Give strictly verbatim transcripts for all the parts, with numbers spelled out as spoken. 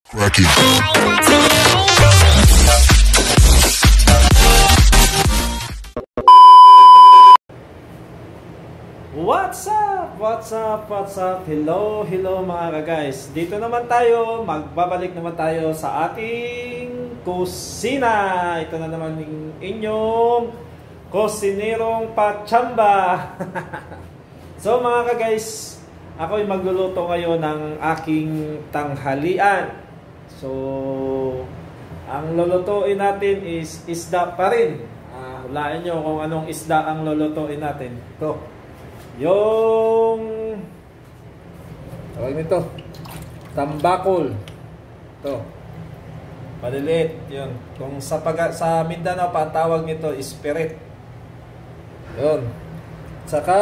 Cracking. What's up? What's up? What's up? Hello, hello mga guys. Dito naman tayo, magbabalik naman tayo sa ating kusina. Ito na naman yung inyong kusinerong pachamba. So mga guys, ako'y magluluto ngayon ng aking tanghalian. So, ang lulutuin natin is isda pa rin. Uh, hulaan nyo kung anong isda ang lulutuin natin. Ito. Yung tawag nito tambakol. Ito. Maliliit. Yun. Kung sa, pag sa Mindanao pa, ang tawag nito is spirit. Yun. Saka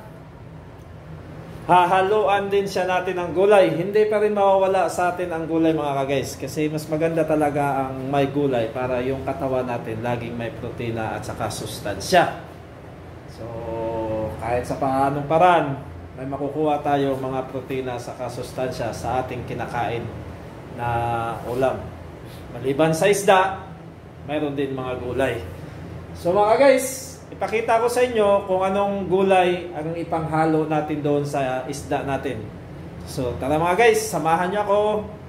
hahaluan din siya natin ng gulay. Hindi pa rin mawawala sa atin ang gulay mga guys. Kasi mas maganda talaga ang may gulay para yung katawan natin laging may protina at saka sustansya. So, kahit sa paanong paraan, may makukuha tayo mga protina at saka sustansya sa ating kinakain na ulam. Maliban sa isda, mayroon din mga gulay. So mga guys, ipakita ko sa inyo kung anong gulay ang ipanghalo natin doon sa isda natin. So tara mga guys, samahan niyo ako.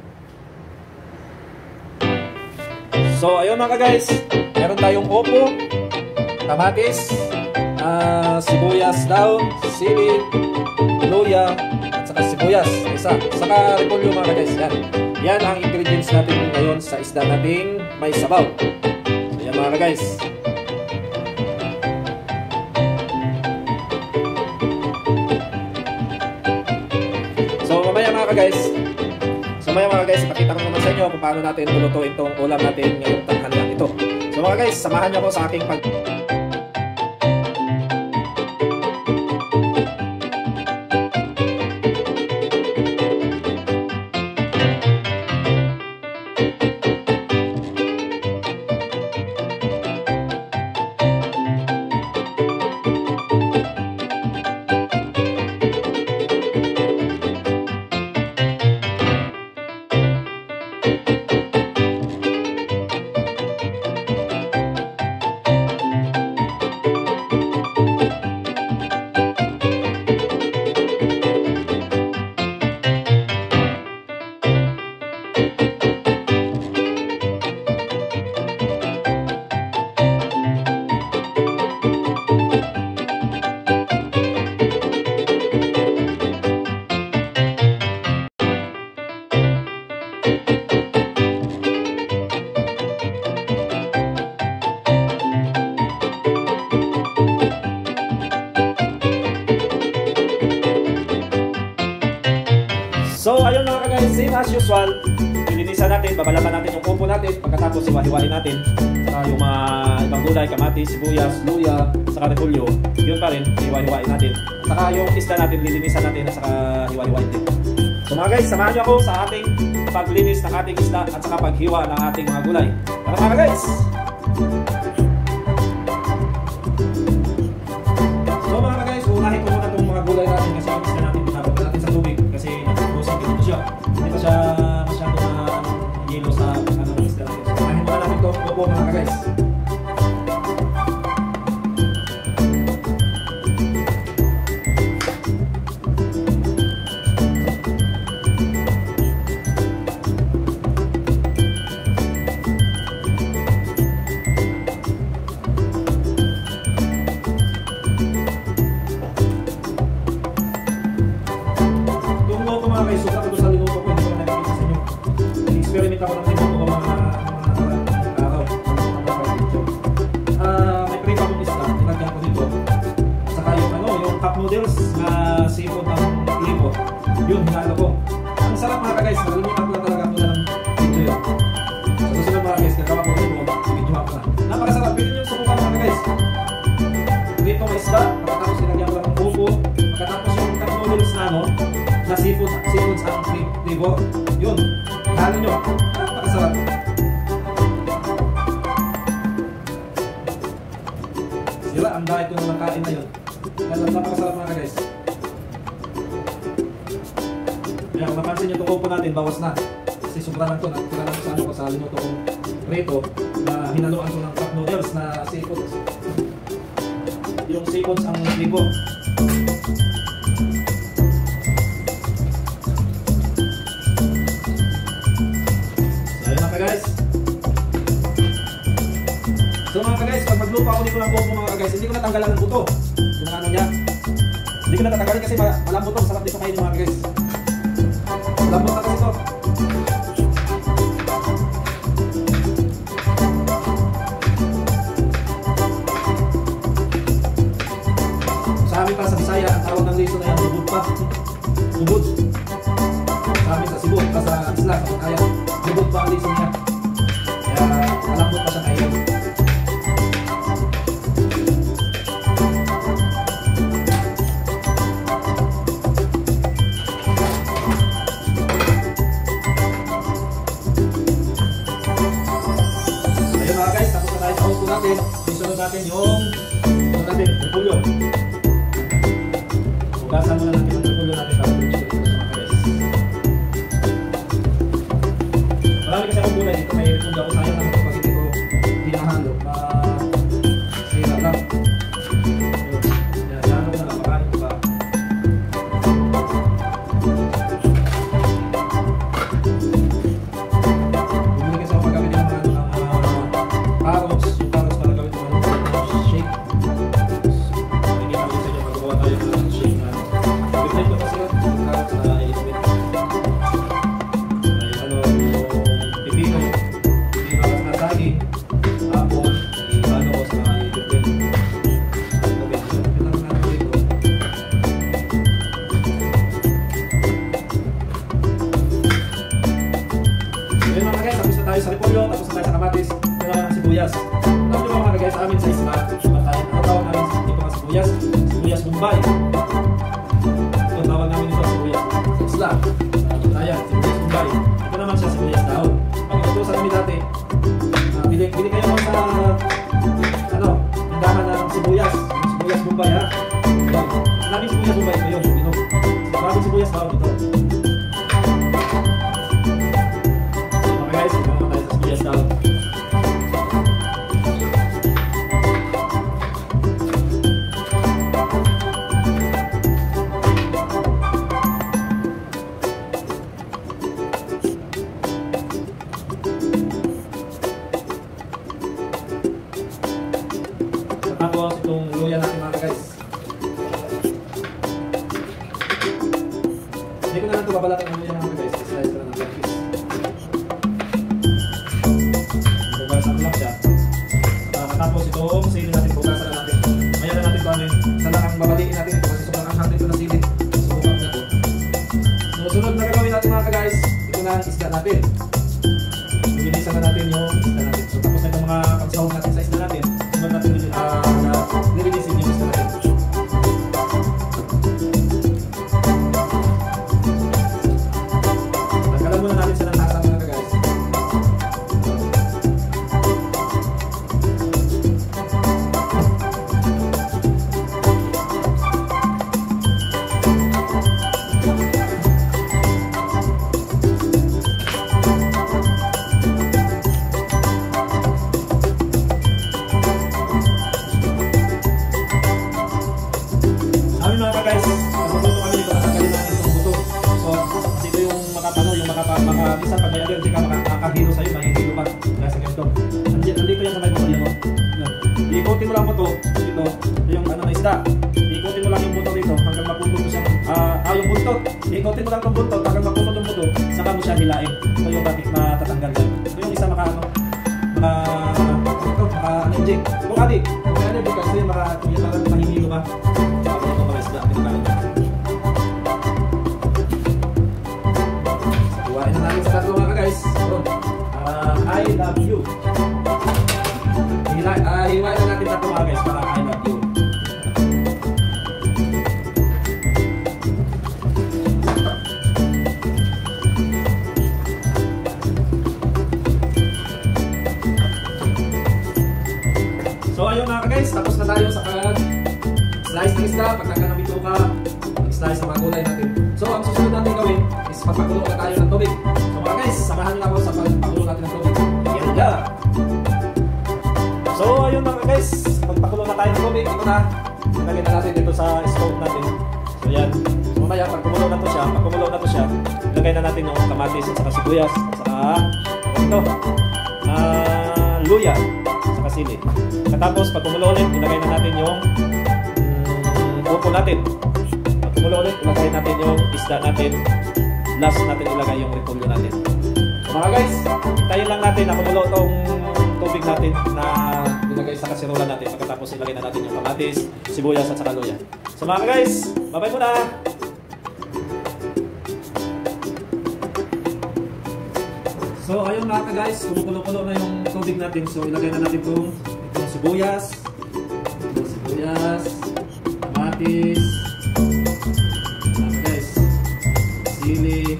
So ayun mga guys, meron tayong upo, kamatis, uh, sibuyas daon, sili, luya, at saka sibuyas, isa, saka repolyo mga guys. Yan. Yan ang ingredients natin ngayon sa isda nating may sabaw. So yan mga guys. So mamaya mga guys, so mamaya mga guys, ipakita ko naman sa inyo kung paano natin lulutuin itong ulam natin ngayong tanghalian ito. So mga guys, samahan niyo ako sa aking pag... So ayun mga guys, same as usual, lilinisan natin, babalaban natin yung upo natin, pagkatapos hiwa-hiwain natin uh, yung mga ibang gulay, kamatis, sibuyas, luya, saka repolyo, yun pa rin, hiwa-hiwain natin. Saka yung isda natin, lilinisan natin at saka hiwa-hiwain din. So mga guys, samahan nyo ako sa ating paglinis ng ating isda at saka paghiwa ng ating mga gulay. Tara mga guys! So mga guys, unahin ko muna itong mga gulay natin kasi yung isda natin, pinabot natin sa tubig kasi ito siya. Hindi pa siya masyado na yelo sa ano ng isda natin. So, kahin muna natin ito. Opo mga guys. Experiment ako ng tinuto ko mga araw. Uh, may prito akong isda, tinagyan ko dito. Saka yung ano, yung cup noodles na seafood ng lipo. Yun, hinalo ko. Ang sarap mga guys, nalulutan ko lang talaga ako ng video yun. Sa susunod mga guys, nagawa ko dito, si video ako na. Napakasarap, pwede nyo subukan mga guys. Dito may isda, pagkatapos tinagyan ko lang ng upo. Pagkatapos yung cup noodles na ano, na seafood, seafood sa lipo. Yun. Halo nyo. Napakasarap. Sila, ang dahil ko naman kain na yun. Kaya napakasarap mga guys. Kaya kung napansin nyo itong upo natin, bawas na. Kasi sobra lang ito. Nakikita lang sa ano ko sa linuto kong prito na hinaluan ko ng cup noodles na seafood. Yung seafoods ang libo. So ayun mga guys. So mga guys, pag magluto ako dito ng buko mga guys, hindi ko natanggalan ng buto. Yung ano niya. Hindi ko natatanggalin kasi malambot ito. Sarap dito kayo mga guys. Malambot na kasi ito. Sa amin pa sa Bisaya, ang tawag ng liso na yan, bubud pa. Bubud. Sa amin sa Cebu, pa sa Isla, sa Kaya, bubud pa ang liso niya. Kaya malambot pa siya kayo. Natin, isunod natin yung isunod natin, repulyo. Hugasan muna natin ang repulyo natin para dito sa mga guys. Marami kasi akong gulay dito, may repulyo ako sayang naman kapag hindi ko hinahalo. Masira lang. Yan, yan ako na lang, makain ko ba? Bumili kasi ako magamit yung mga carrots. Sa repolyo, tapos na tayo sa kamatis, ito na ng sibuyas. Tapos yung mga guys sa amin sa isla, ang tawag namin dito mga sibuyas, sibuyas Bombay. Ito ang tawag namin dito sibuyas sa isla. Ayan, sibuyas Bombay. Ito naman siya sibuyas daon. Pag itutusan kami dati, uh, bili, bili kayo sa ano, tindahan ng sibuyas, sibuyas Bombay ha. Maraming sibuyas Bombay ito yun, ito. Maraming sibuyas daon ito. Guys, ito naman tayo sa sibuyas daon. Tapos itong luya natin mga guys. Hindi ko na lang ito babalatin ang luya mga guys. Slice ko na ng black piece. Tapos itong sili natin, bukasan na natin. Maya na natin kung ano yun. Isa lang ang babaliin natin ito kasi sobrang anghang dito na sili. Subukap na ito. So sunod na gagawin natin mga ka-guys, ito na ang isda natin. Linisan na natin yung isda natin. So tapos na itong mga pagsahog natin sa isda natin, sunod natin uh, na nilinisin yung isda natin. Nagkalan muna natin siya ng hasang mga ka-guys. Guys, magluto kami dito, tatanggalin natin itong buto. So, kasi ito yung makapano, yung makapa, maka, minsan pag may allergy ka, makakahilo sa'yo, mahihilo pa. Kaya sa ganito. Nandito, nandito yan sa may buto yan. Iikutin mo lang buto, dito, yung ano na isda. Iikutin mo lang yung buto dito, hanggang maputol mo siya. Ah, uh, yung buntot. Iikutin mo lang yung buntot, hanggang maputol yung buto, saka mo siya hilain. Ito yung batik na tatanggal yan. Ito yung isa maka, ano, maka, ito, maka, inject. Kung adi, kung adi, kasi maka, kung yan lang mahihilo ka. Iwain na natin sa tatlo mga guys. So, uh, I love you. Iwain uh, na natin tatlo mga guys para I love you. So ayun mga guys, tapos na tayo sa pag slice ng isda. Pag nagkanamito ka, slice ng mga gulay natin. So ang susunod natin gawin is papakulo na tayo ng tubig. So mga guys, samahan nyo na ako sa pagpakulo natin ng tubig. Yan na! So ayun mga guys, pagpakulo na tayo ng tubig, ito na. Ilagay na natin dito sa stove natin. So yan. So mamaya pag kumulo na to siya, pag kumulo na to siya, ilagay na natin yung kamatis at saka sibuyas at saka ito, uh, luya at saka sili. Katapos pag kumulo ulit, ilagay na natin yung um, upo natin. Pag kumulo ulit, ilagay natin yung isda natin. Last natin ilagay yung repolyo natin. So mga guys, hintayin lang natin na kumulo itong tubig natin na ilagay sa kasirola natin. Pagkatapos ilagay na natin yung kamatis, sibuyas at saka luya. So mga guys, bye-bye muna! So ayun mga guys, kumukulo-kulo na yung tubig natin. So ilagay na natin itong, itong sibuyas, itong sibuyas, kamatis, mga guys, sili,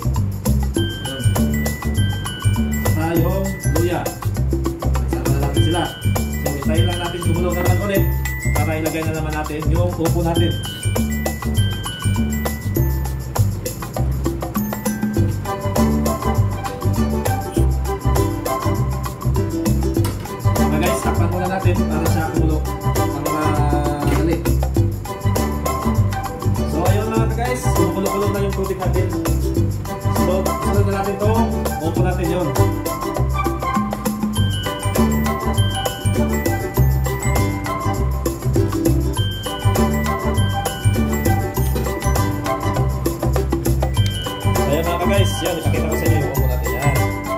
saka yung luya. Nagsama na natin sila. So hintayin lang natin kumulo naman ulit para ilagay na naman natin yung upo natin. Takpan muna natin para siya kumulo ang madali. So ayun mga guys, kumukulo-kulo na yung tubig natin. So sunod na natin ito, upo natin yun. Ayun mga guys, yan, ipakita ko sa inyo yung upo natin yan.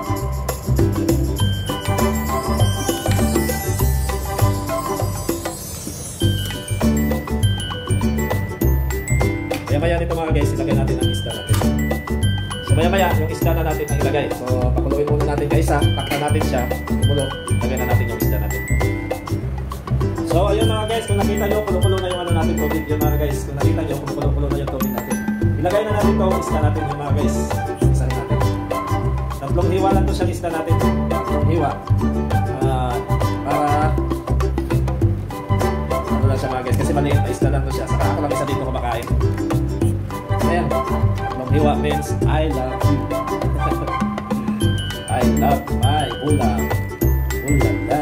Maya-maya nito mga guys, ilagay natin ang isda natin. So maya-maya, yung isda na natin ang ilagay. So pakuluin muna natin kaisa, takpan natin siya, kumulo, ilagay na natin yung isda natin. So ayun mga guys, kung nakita nyo, kulo-kulo na yung ano natin tubig. Yun mga guys, kung nakita nyo, kulo-kulo na yung tubig natin. Ilagay na natin itong isda natin yung mga guys. Isa natin. Tatlong hiwa lang to siyang isda natin. Tatlong hiwa. Uh, para ano lang siya mga guys, kasi maliit na isda lang to siya. Saka ako lang isa dito kumakain. Ayan, tatlong hiwa means I love you. I love my ulam. Ulala.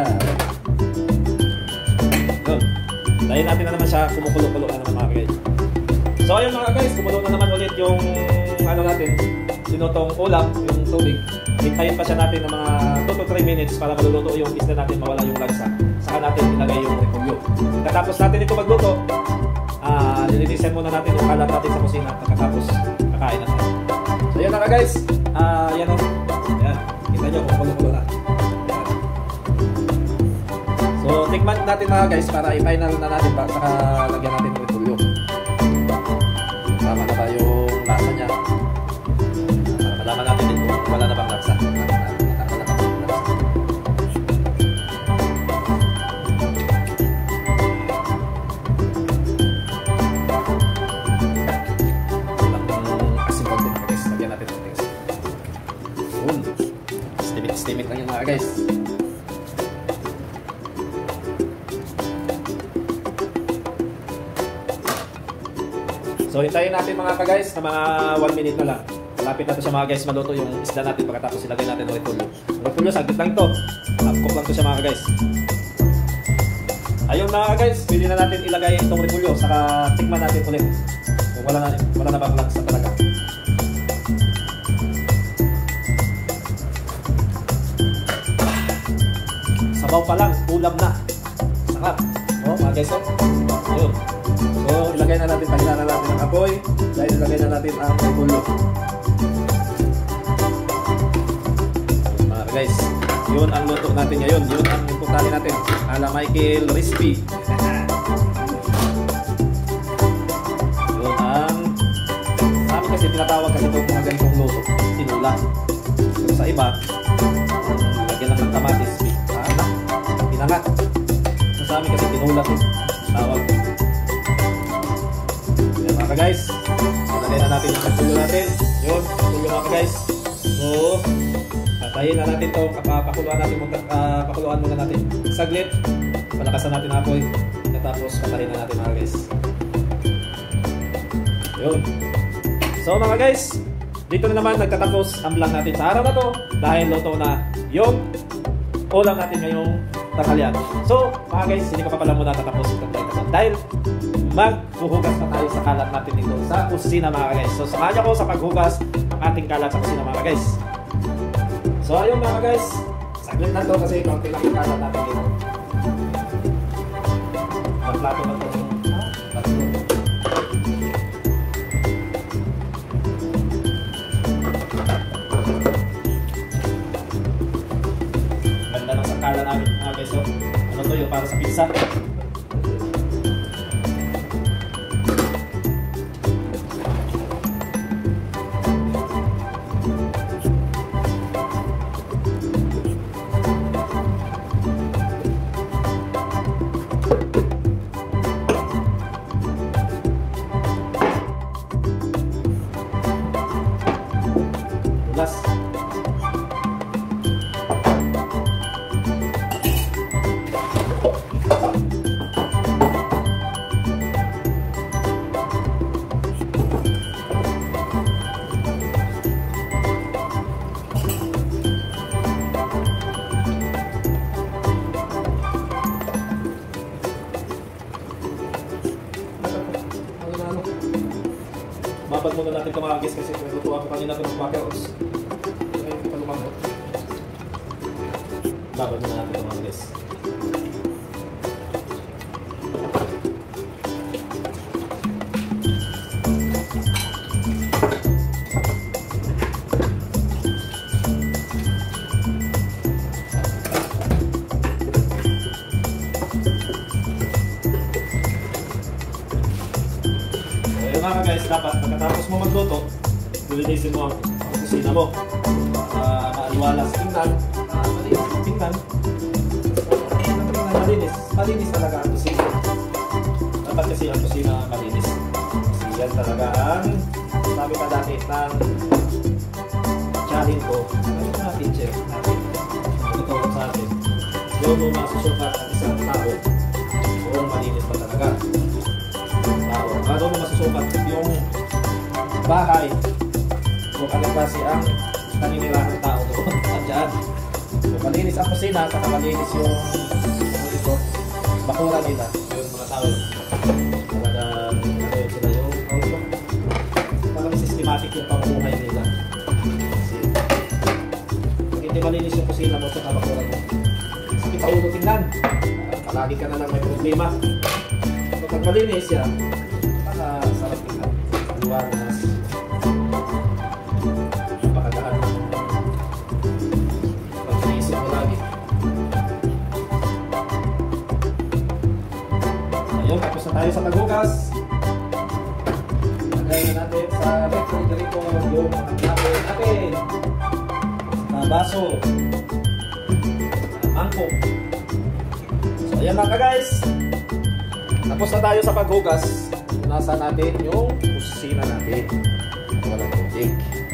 Yun. Dahil natin na naman siya, kumukulo-kulo na naman mga guys. So ayun mga guys, kumulo na naman ulit yung ano natin, sinutong ulam, yung tubig. Hintayin pa siya natin ng mga two to three minutes para maluluto yung isda natin, mawala yung lansa. Saka natin ilagay yung repolyo. Katapos natin ito magluto, Uh, nilinisan muna natin yung kalat natin sa kusina pagkatapos kakain natin. So yan na guys, uh, yan o, yan, kita nyo kung kulo-kulo na. Yan. So tikman natin mga guys para i-final na natin ba, saka lagyan natin ng repolyo. Tama na ba yung lasa nya, para malaman natin din kung wala na bang lasa. Estimate lang yun mga guys. So hintayin natin mga ka-guys na mga one minute na lang. Malapit na to siya mga guys maluto yung isda natin pagkatapos ilagay natin ng repolyo. Ang repolyo saglit lang to. Half cook lang to siya mga guys. Ayun mga guys, pwede na natin ilagay itong repolyo saka tikman natin ulit. Kung wala na, wala na bang lansa talaga. Sabaw pa lang, ulam na. Sarap. O, mga guys, o. Ayun. So, ilagay na natin, pahila na natin ang apoy. Dahil ilagay na natin ang repolyo. Mga guys, yun ang luto natin ngayon. Yun ang putali natin. Ala Michael Recipe. Yun ang sa amin kasi tinatawag kasi itong mga ganitong luto. Tinula. So, sa iba, lagyan lang ng kamatis. Pinangat. So, sa amin kasi tinula ito. Tawag. Yan mga guys. Lagay na natin yung repolyo natin. Yun, repolyo mga guys. So, patayin na natin ito. Pakuluan natin, uh, pakuluan muna natin. Saglit. Palakasan natin ang apoy. Tapos patayin na natin mga guys. Yun. So mga guys, dito na naman nagtatapos ang vlog natin sa araw na to dahil luto na yung ulam natin ngayong tanghalian. So mga guys, hindi ko pa pala muna tatapos itong vlog dahil maghuhugas na tayo sa kalat natin dito sa kusina mga guys. So samahan niyo ako sa paghugas ng ating kalat sa kusina mga guys. So ayun mga guys, saglit na to kasi konti lang yung kalat natin dito. Ang plato na to. Ganda ng sakala namin mga guys. So ano to yun, para sa pizza. Last. Babad muna natin kumagis kasi lutuan ko kanina ito ng bakers. Babad muna natin kumagis. Mga guys, dapat pagkatapos mo magluto, lilinisin mo ang kusina mo. Uh, maaliwalas tingnan, uh, malinis tingnan. Malinis, malinis talaga ang kusina. Dapat kasi ang kusina malinis. Kasi yan talaga ang sabi ka dati ng challenge ko. Ano na teacher natin? Tutulong sa atin. Yung mo masusukat ang isang tao kung malinis pa talaga. Bago mo masusukat yung bahay kung ano kasi ang kaninirahan tao doon at dyan. So, malinis ang kusina, saka malinis yung ito, bakura nila, yung mga tao. Talaga, ano yun sila yung auto. Parang systematic yung pamumuhay nila. Kasi, pag hindi malinis yung kusina mo, saka bakura mo, sakit pa ulo tingnan. Palagi ka na lang may problema. So, pag malinis yan, sarap tingnan. Liwanas. Napakadaan. Pag-iisip mo lagi. Ayun, tapos na tayo sa paghugas. Lagay na natin sa refrigerator yung pagkain natin. Sa baso. Sa mangkok. So, ayan lang ka guys. Tapos na tayo sa paghugas. Nasa natin yung kusina natin. Walang tubig.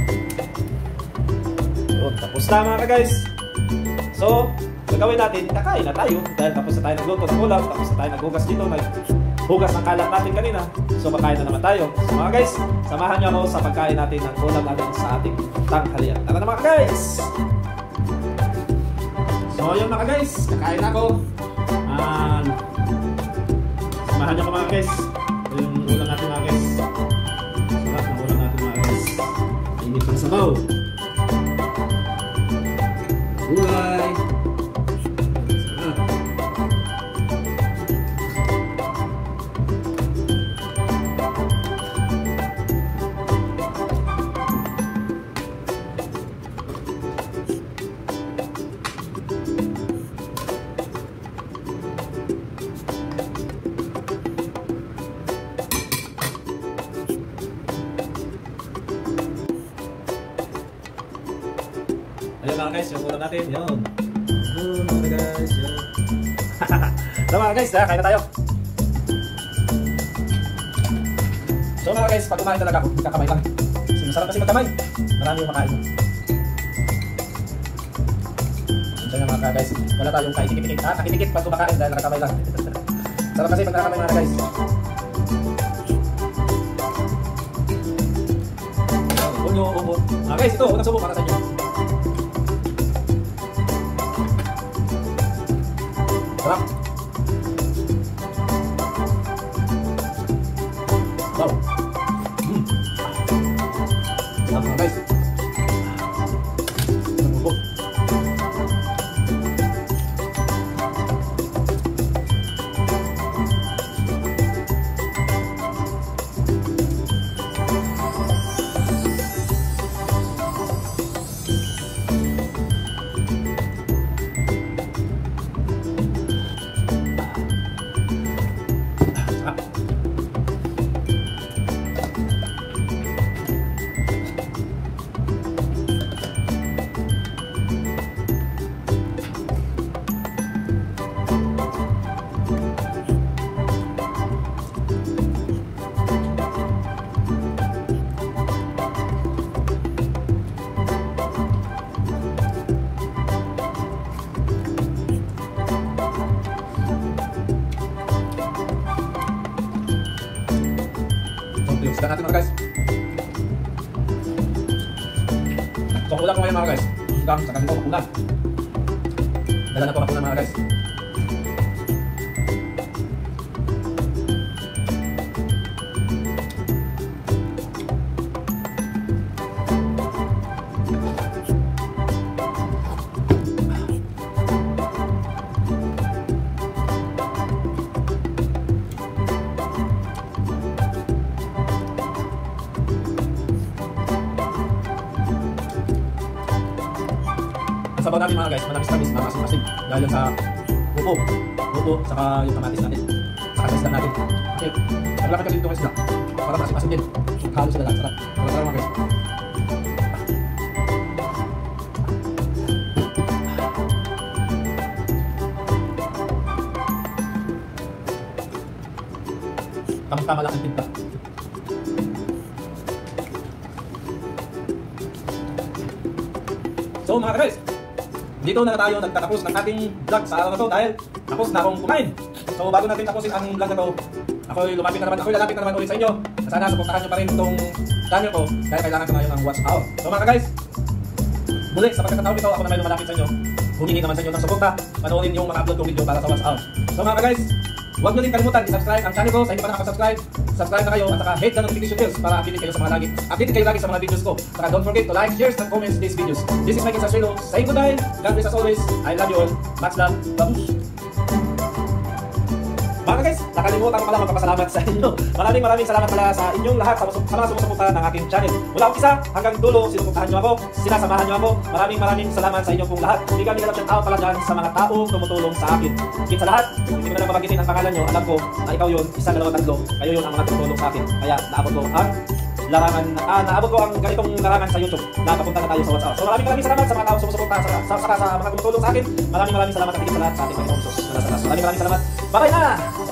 Yun, tapos na mga guys. So, gagawin natin, kakain na tayo. Dahil tapos na tayo nagluto ng ulam, tapos na tayo naghugas dito, naghugas ng kalat natin kanina. So, makain na naman tayo. So mga guys, samahan nyo ako sa pagkain natin ng ulam natin sa ating tanghalian. Tara na mga guys! So, yun mga guys, kakain ako. Um, samahan nyo ako mga guys. Yung ulam natin mga guys. Sarap ng ulam natin mga guys. Init ng sabaw. Gulay. Sarap. Ayun mga guys, yung ulam natin, yun. Yun mga guys, yun. So mga guys, ha, kain na tayo. So mga guys, pag kumain talaga ako, kakamay lang. Kasi masarap kasi magkamay. Marami yung makain. Diyan nga mga guys, wala tayong kaikikit-ikit. Ha, kakitikit pag kumakain dahil nakakamay lang. Sarap kasi pag nakakamay mga guys. mango upo. Ah, guys, ito, unang subo para sa inyo. Sarap. Wow. Mm. Sarap mga guys. Upo. Sikat natin mga guys. So kulang ko ngayon mga guys. Hanggang sa kanito kulang. Dala na po ako mga guys. Ang sabaw natin mga guys, manamis-tamis, maasim-asim dahil sa upo, upo, saka yung kamatis natin, saka sa isda natin. Okay, naglakan kasi dito ng isda para maasim-asim din. Halo sila lang, sarap. Sarap sarap mga guys. Tama-tama lang ang tinta. So mga guys, dito na tayo nagtatapos ng ating vlog sa araw na to dahil tapos na akong kumain. So bago natin tapusin ang vlog na to, ako'y lumapit na naman, ako'y lalapit na naman ulit sa inyo. Sana suportahan nyo pa rin itong channel ko dahil kailangan ko ngayon ng watch hour. So mga guys, muli sa pagkakataon nito, ako na may lumalapit sa inyo. Humingi naman sa inyo ng suporta, panoorin yung mga upload kong video para sa watch hour. So mga guys, huwag nyo din kalimutan i-subscribe ang channel ko. Sa hindi pa nakaka-subscribe, subscribe na kayo at saka hit the notification bells para updated kayo sa mga lagi. Updated kayo lagi sa mga videos ko. Saka don't forget to like, share, and comment these videos. This is Michael Sastrelo saying goodbye. God bless as always. I love you all. Much love. Babush! Mga guys, nakalimutan ko pala magpapasalamat sa inyo. Maraming maraming salamat pala sa inyong lahat sa, sa mga sumusuporta ng aking channel. Mula umpisa hanggang dulo, sinuportahan nyo ako, sinasamahan nyo ako. Maraming maraming salamat sa inyo pong lahat. Hindi kami nalap shout out pala dyan sa mga taong tumutulong sa akin. Higit sa lahat, hindi ko na lang mabagitin ang pangalan nyo. Alam ko na ikaw yun, isa, dalawa, tatlo. Kayo yun ang mga tumutulong sa akin. Kaya naabot ko ang larangan, ah, naabot ko ang ganitong larangan sa YouTube. Nakapunta na tayo sa WhatsApp. So maraming maraming salamat sa mga taong sumusuporta sa, sa, sa, sa mga tumutulong sa akin. Maraming maraming salamat at higit sa lahat sa ating Panginoon Jesus. Maraming maraming salamat. Bye na!